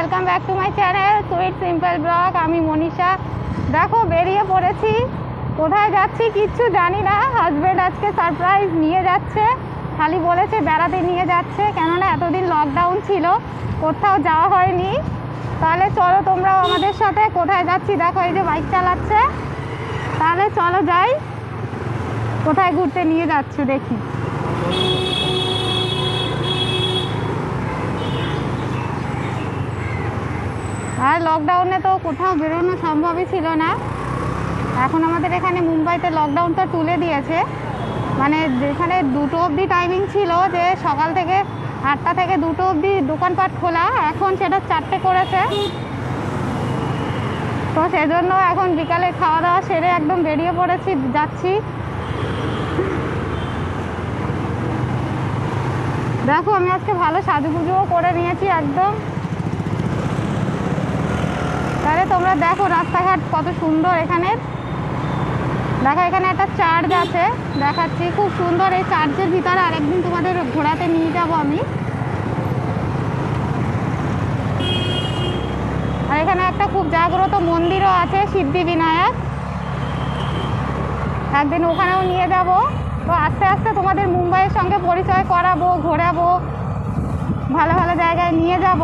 Welcome back to my channel sweet simple blog. আমি মনীষা। দেখো বেরিয়ে পড়েছি, কোথায় যাচ্ছি কিচ্ছু জানি না। হাজব্যান্ড আজকে সারপ্রাইজ নিয়ে যাচ্ছে, খালি বলেছে বেড়াতে নিয়ে যাচ্ছে, কেননা এতদিন লকডাউন ছিল, কোথাও যাওয়া হয়নি। তাহলে চলো তোমরাও আমাদের সাথে। কোথায় যাচ্ছি দেখো, এই যে বাইক চালাচ্ছে। তাহলে চলো যাই, কোথায় ঘুরতে নিয়ে যাচ্ছে দেখি। আর লকডাউনে তো কোথাও বেরোনো সম্ভবই ছিল না। এখন আমাদের এখানে মুম্বাইতে লকডাউনটা তুলে দিয়েছে, মানে যেখানে 2টো অবধি টাইমিং ছিল, যে সকাল থেকে 8টা থেকে 2টো অবধি দোকানপাট খোলা, এখন সেটা 4টে করেছে। তো সেজন্য এখন বিকালে খাওয়া দাওয়া সেরে একদম বেরিয়ে পড়েছি, যাচ্ছি। দেখো আমি আজকে ভালো সাজুগুজুও করে নিয়েছি একদম। তাহলে তোমরা দেখো রাস্তাঘাট কত সুন্দর এখানে। দেখো এখানে একটা চার্চ আছে, দেখাচ্ছি, খুব সুন্দর। এই চার্চের ভিতরে আরেকদিন তোমাদের ঘোরাতে নিয়ে যাব আমি। আর এখানে একটা খুব জাগ্রত মন্দিরও আছে, সিদ্ধিবিনায়ক, একদিন ওখানেও নিয়ে যাব। তো আস্তে আস্তে তোমাদের মুম্বাইয়ের সঙ্গে পরিচয় করাবো, ঘোরাবো, ভালো ভালো জায়গায় নিয়ে যাব।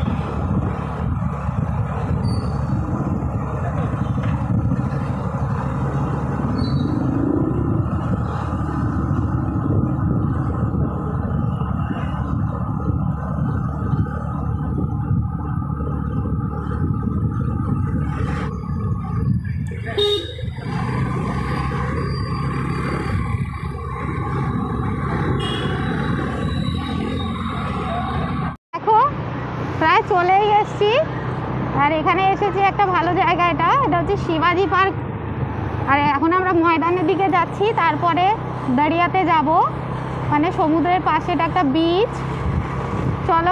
প্রায় চলেই এসছি। আর এখানে এসেছি একটা ভালো জায়গা, এটা হচ্ছে শিবাজি পার্ক। আর এখন আমরা ময়দানের দিকে যাচ্ছি, তারপরে দরিয়াতে যাব, মানে সমুদ্রের পাশে এটা একটা বিচ। চলো।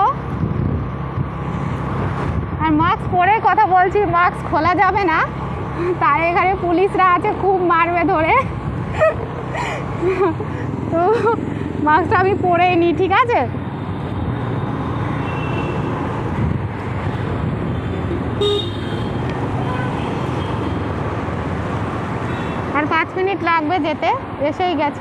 আর মাস্ক পরে কথা বলছি, মাস্ক খোলা যাবে না, তার এখানে পুলিশরা আছে, খুব মারবে ধরে। তো মাস্কটা আমি পরেই নিই, ঠিক আছে? আর 5 মিনিট লাগবে যেতে, এসেই গেছি।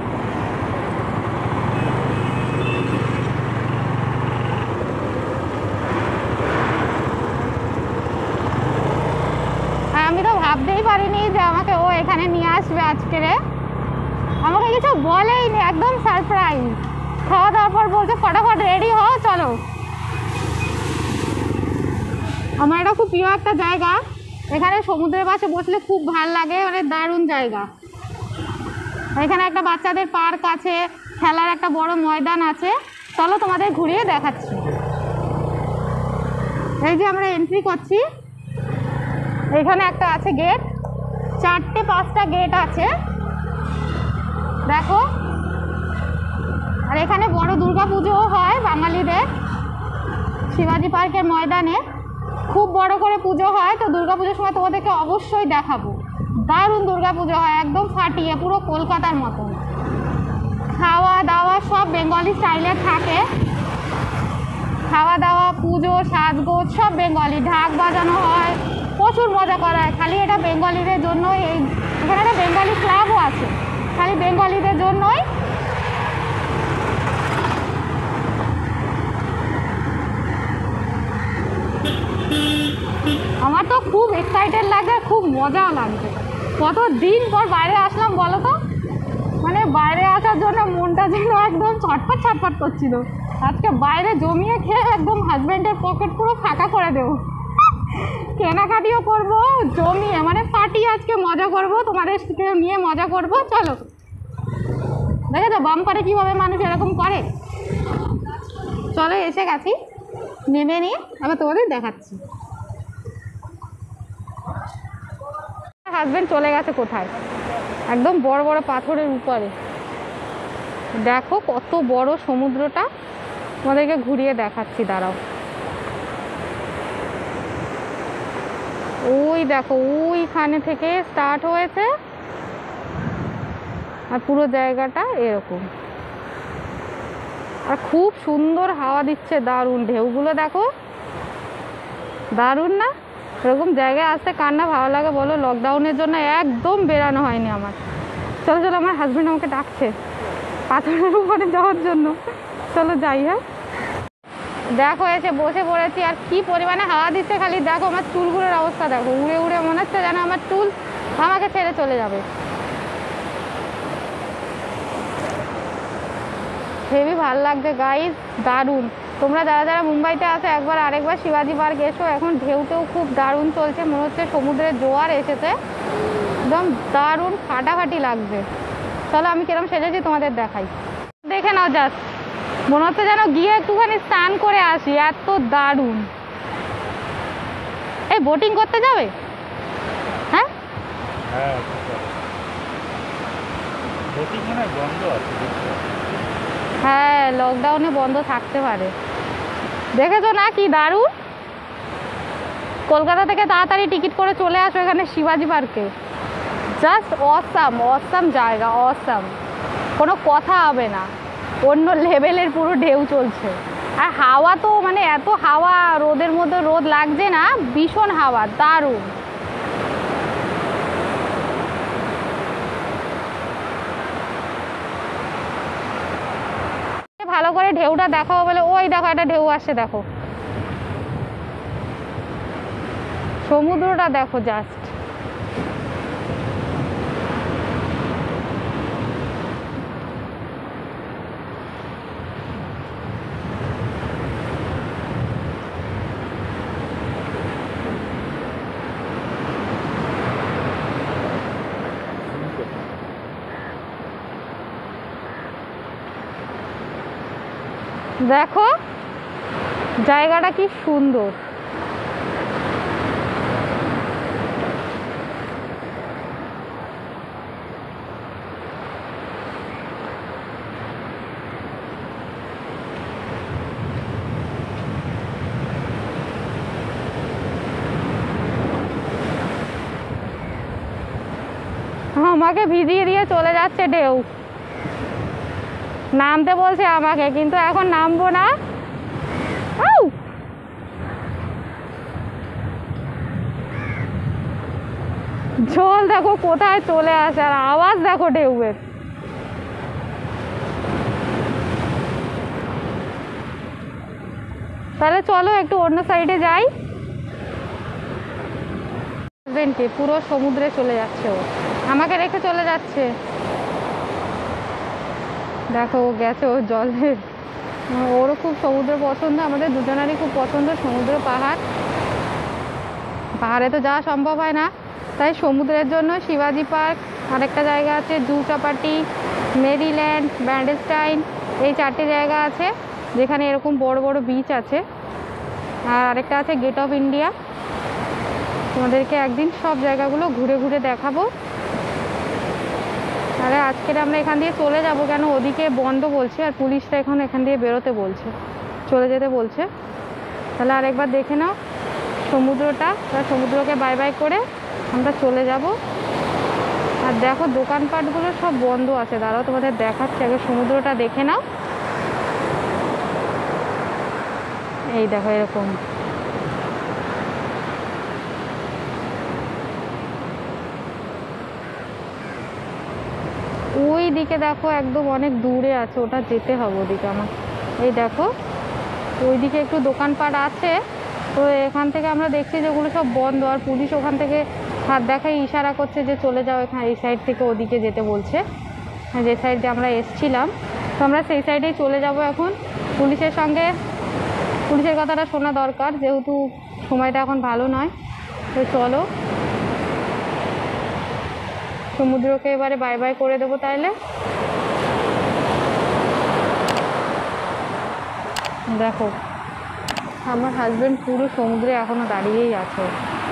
আর আমি তো ভাবতেই পারিনি যে আমাকে ও এখানে নিয়ে আসবে আজকে রে। আমাকে কিছু বলেই নি, একদম সারপ্রাইজ। খাওয়া দাওয়ার পর বলছে ফটাফট রেডি হও চলো। আমার এটা খুব প্রিয় একটা জায়গা, এখানে সমুদ্রের পাশে বসলে খুব ভাল লাগে, মানে দারুণ জায়গা। এখানে একটা বাচ্চাদের পার্ক আছে, খেলার একটা বড় ময়দান আছে। চলো তোমাদের ঘুরিয়ে দেখাচ্ছি। এই যে আমরা এন্ট্রি করছি, এখানে একটা আছে গেট, 4টে-5টা গেট আছে, দেখো। আর এখানে বড় দুর্গা পুজোও হয় বাঙালিদের, শিবাজি পার্কের ময়দানে খুব বড় করে পুজো হয়। তো দুর্গা পুজোর সময় তোমাদেরকে অবশ্যই দেখাবো, দারুণ দুর্গা পুজো হয়, একদম ফাটিয়ে, পুরো কলকাতার মতন। খাওয়া দাওয়া সব বেঙ্গলি স্টাইলের থাকে, খাওয়া দাওয়া, পুজো, সাজগোজ সব বেঙ্গলি, ঢাক বাজানো হয়, প্রচুর মজা করা হয়। খালি এটা বেঙ্গলিদের জন্যই, এখানে একটা বেঙ্গলি ক্লাবও আছে, খালি বেঙ্গলিদের জন্যই। আমার তো খুব এক্সাইটেড লাগে, খুব মজাও লাগছে। কতদিন পর বাইরে আসলাম বলো তো, মানে বাইরে আসার জন্য মনটা যেন একদম ছটফট ছটফট করছিল। আজকে বাইরে জমিয়ে খেয়ে একদম হাজব্যান্ডের পকেট পুরো ফাঁকা করে দেবো, কেনাকাটিও করবো জমিয়ে, মানে ফাটিয়ে আজকে মজা করবো, তোমাদের নিয়ে মজা করবো। চলো, দেখে তো বাম করে কীভাবে মানুষ এরকম করে। চলো এসে গেছি, নেমে নিয়ে আবার তোমাদের দেখাচ্ছি। হাজব্যান্ড চলে গেছে কোথায়, একদম বড় বড় পাথরের উপরে। দেখো কত বড় সমুদ্রটা, তোমাদেরকে ঘুরিয়ে দেখাচ্ছি, দাঁড়াও। ওই দেখো, ওইখানে থেকে স্টার্ট হয়েছে, আর পুরো জায়গাটা এরকম। আর খুব সুন্দর হাওয়া দিচ্ছে, দারুণ ঢেউগুলো দেখো, দারুণ না? এরকম জায়গায় আসতে কার না ভালো লাগে বলো? লকডাউনের জন্য একদম বেরানো হয়নি আমার। চলো চলো, আমার হাজব্যান্ড আমাকে ডাকছে পাথরের উপরে যাওয়ার জন্য। চলো যাই। হ্যাঁ দেখো এসে বসে পড়েছি, আর কি পরিমাণে হাওয়া দিচ্ছে খালি দেখো। আমার চুলগুলোর অবস্থা দেখো, উড়ে উড়ে মনে হচ্ছে যেন আমার চুল আমাকে ছেড়ে চলে যাবে। হেবি ভাল লাগছে গাইস, দারুণ। তোমরা যারা যারা মুম্বাইতে আসো একবার আরেকবার শিবাজি পার্ক এসো। এখন ঢেউটেও খুব দারুণ চলছে, মনে হচ্ছে সমুদ্রের জোয়ার এসেছে, একদম দারুণ ফাটাফাটি লাগছে। চলো আমি কিরম সেজেছি তোমাদের দেখাই, দেখে নাও জাস্ট। মনে হচ্ছে যেন গিয়ে একটুখানি স্নান করে আসি, এত দারুণ। এই বোটিং করতে যাবে? হ্যাঁ হ্যাঁ, লকডাউনে বন্ধ থাকতে পারে। দেখেছো না কি দারুণ? কলকাতা থেকে তাড়াতাড়ি টিকিট করে চলে আসো এখানে শিবাজি পার্কে। জাস্ট অসাম অসাম জায়গা, অসাম, কোনো কথা হবে না। অন্য লেভেলের পুরো ঢেউ চলছে। আর হাওয়া তো মানে এত হাওয়া, রোদের মধ্যে রোদ লাগছে না, ভীষণ হাওয়া, দারুণ। ভালো করে ঢেউটা দেখাবো বলে ওই দেখো একটা ঢেউ আসছে, দেখো সমুদ্রটা দেখো জাস্ট। দেখো জায়গাটা কি সুন্দর। আমাকে ভিজিয়ে দিয়ে চলে যাচ্ছে ঢেউ, নামতে বলছে আমাকে, কিন্তু এখন নামবো না। জল দেখো কোথায় চলে আসে, আর আওয়াজ দেখো ঢেউয়ের। তাহলে চলো একটু অন্য সাইডে যাই। পুরো সমুদ্রে চলে যাচ্ছে, ও আমাকে রেখে চলে যাচ্ছে। দেখো ও গেছে, ও জলে, ওরও খুব সমুদ্র পছন্দ, আমাদের দুজনেরই খুব পছন্দ সমুদ্র, পাহাড়। পাহাড়ে তো যাওয়া সম্ভব হয় না, তাই সমুদ্রের জন্য শিবাজি পার্ক, আরেকটা জায়গা আছে জু চপাটি, মেরিল্যান্ড, ব্যান্ডেস্টাইন, এই 4টে জায়গা আছে যেখানে এরকম বড় বড় বিচ আছে। আর আরেকটা আছে গেট অফ ইন্ডিয়া। তোমাদেরকে একদিন সব জায়গাগুলো ঘুরে ঘুরে দেখাবো। আরে আজকের আমরা এখান দিয়ে চলে যাব, কেন ওদিকে বন্ধ বলছে, আর পুলিশটা এখন এখান দিয়ে বেরোতে বলছে, চলে যেতে বলছে। তাহলে আরেকবার দেখে নাও সমুদ্রটা, সমুদ্রকে বাই বাই করে আমরা চলে যাব। আর দেখো দোকানপাটগুলো সব বন্ধ আছে, দাঁড়াও তোমাদের দেখাচ্ছি, আগে সমুদ্রটা দেখে নাও। এই দেখো এরকম, ওই দিকে দেখো একদম অনেক দূরে আছে, ওটা যেতে হবে ওদিকে আমার। এই দেখো ওইদিকে একটু দোকানপাট আছে, তো এখান থেকে আমরা দেখছি যে ওগুলো সব বন্ধ, আর পুলিশ ওখান থেকে হাত দেখায় ইশারা করছে যে চলে যাও এখানে, এই সাইড থেকে ওদিকে যেতে বলছে, যে সাইড দিয়ে আমরা এসছিলাম। তো আমরা সেই সাইডেই চলে যাব এখন। পুলিশের সঙ্গে, পুলিশের কথাটা শোনা দরকার, যেহেতু সময়টা এখন ভালো নয়। তো চলো সমুদ্রকে এবারে বাই বাই করে দেবো তাইলে। দেখো আমার হাজবেন্ড পুরো সমুদ্রে এখনো দাঁড়িয়েই আছে।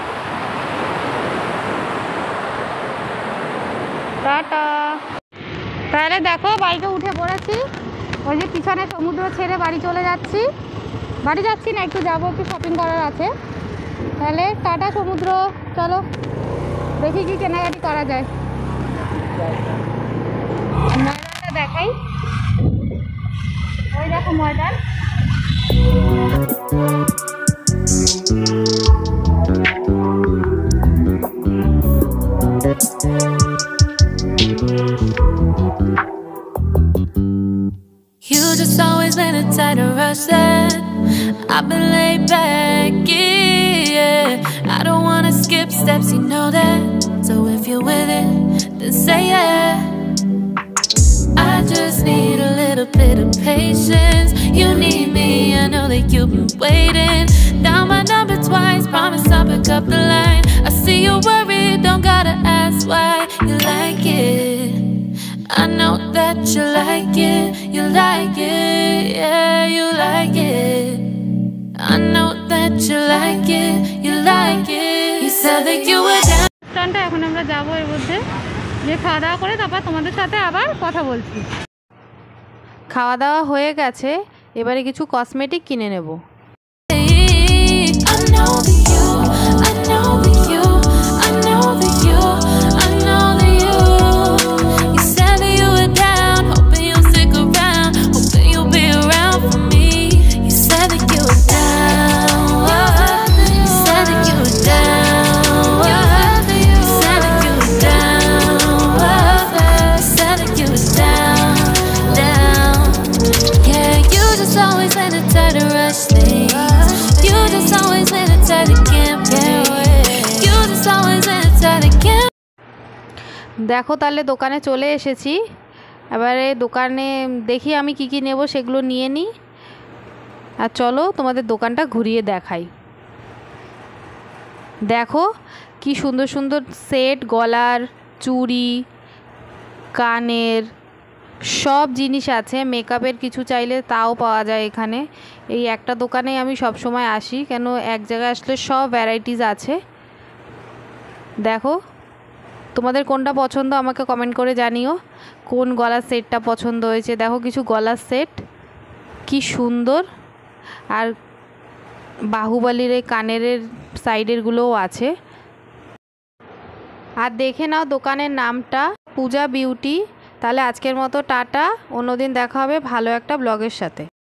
টাটা। তাহলে দেখো বাইকে উঠে পড়েছি, ওই যে পিছনে সমুদ্র ছেড়ে বাড়ি চলে যাচ্ছি। বাড়ি যাচ্ছি না, একটু যাবো, একটু শপিং করার আছে। তাহলে টাটা সমুদ্র, চলো দেখি কি কেনাকাটি করা যায়। ময়দানটা দেখাই, ওই দেখো ময়দান। just always been a tighter rush that I've been laid back, yeah. I don't wanna skip steps, you know that. So if you're with it, then say yeah. I just need a little bit of patience. You need me, I know that you've been waiting. Down my number twice, promise I'll pick up the line. I see you worried, don't gotta ask why. You like it, I know that you like it. You like it, yeah, you like it. I know that you like it, you like it. You said that you were down. স্থানটা এখন আমরা যাবো এর মধ্যে, যে খাওয়া দাওয়া করে তারপর তোমাদের সাথে আবার কথা বলছি। খাওয়া দাওয়া হয়ে গেছে, এবারে কিছু কসমেটিক কিনে নেব। I know that you, I know that you, I know that you, I know that you. You said that you were down, hoping you'll stick around, hoping you'll be around for me. You said that you were down, you said that you were down, you said that you were down, you said that you were down, down. Yeah, you just always in a tighter rush things. You just always in a tighter campaign. You just always in a tighter campaign. দেখো তাহলে দোকানে চলে এসেছি, এবারে দোকানে দেখি আমি কি কি নেব সেগুলো নিয়ে নিই। আর চলো তোমাদের দোকানটা ঘুরিয়ে দেখাই। দেখো কি সুন্দর সুন্দর সেট, গলার চুড়ি, কানের সব জিনিস আছে। মেকআপের কিছু চাইলে তাও পাওয়া যায় এখানে। এই একটা দোকানেই আমি সব সময় আসি, কেন এক জায়গায় আসলে সব ভ্যারাইটিস আছে। দেখো তোমাদের কোনটা পছন্দ আমাকে কমেন্ট করে জানিও, কোন গলার সেটটা পছন্দ হয়েছে। দেখো কিছু গলার সেট কি সুন্দর, আর বাহুবলীর এই কানের সাইডেরগুলোও আছে। আর দেখে নাও দোকানের নামটা পূজা বিউটি। তাহলে আজকের মতো টাটা, অন্যদিন দেখা হবে ভালো একটা ব্লগের সাথে।